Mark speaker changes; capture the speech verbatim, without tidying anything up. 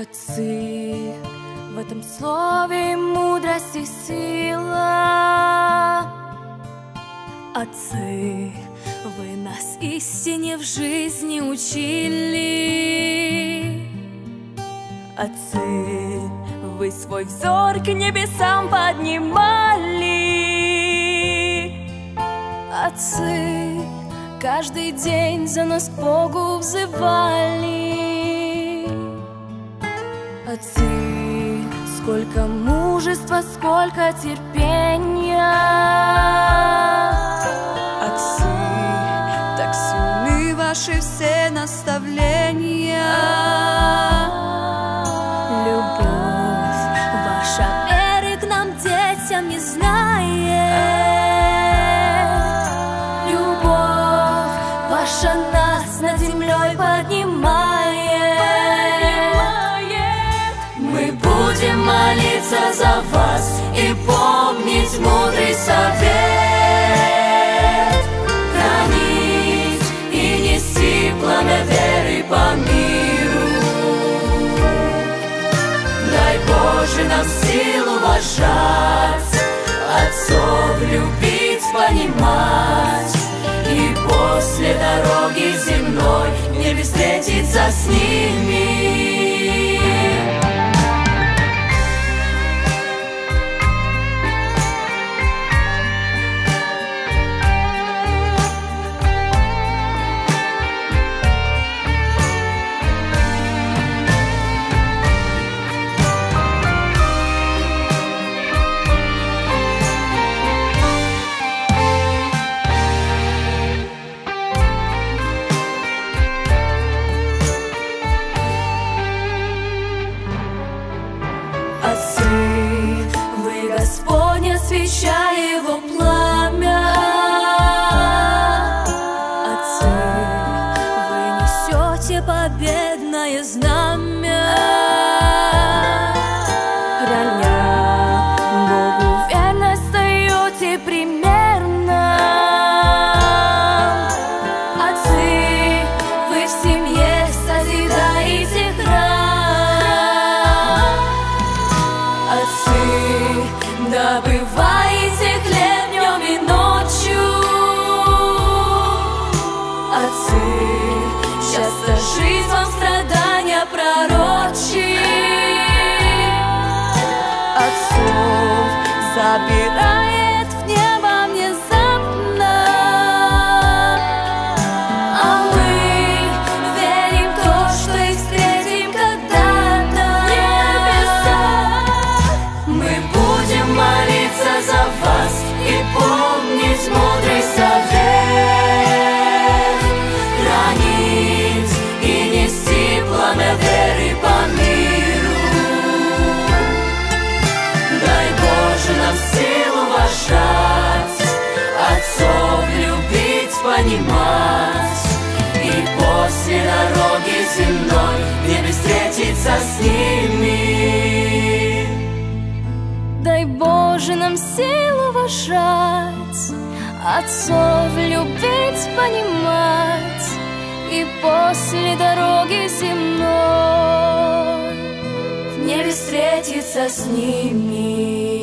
Speaker 1: Отцы, в этом слове мудрость и сила. Отцы, вы нас истине в жизни учили. Отцы, вы свой взор к небесам поднимали. Отцы, каждый день за нас к Богу взывали. Отцы, сколько мужества, сколько терпения.
Speaker 2: Отцы, так сильны ваши все наставления.
Speaker 1: Любовь ваша веры к нам, детям, не знает. Любовь ваша нас над землей поднимает. Мы будем молиться за вас и помнить мудрый совет, хранить и нести пламя веры по миру. Дай Боже нам силу уважать, отцов любить, понимать, и после дороги земной в небе встретиться с ними. Отцы, вы Господня свеча, Его пламя. Отцы, вы несете победное знамя. Храня Богу верно, стоите примерно. Отцы, вы в семье созидаете храм. Отцы, добываете хлеб днем и ночью. Отцы, часто жизнь вам страдания пророчит. Отцов забирает в небо внезапно. А мы верим в то, что их встретим когда-то в небесах. Мы будем молиться за вас и помнить мудрый совет, хранить и нести пламя веры по миру. Дай Боже нам силу уважать, отцов любить, понимать, и после дороги земной в небе встретиться с ними. Дай Боже нам силу уважать, отцов любить, понимать, и после дороги земной в небе встретиться с ними.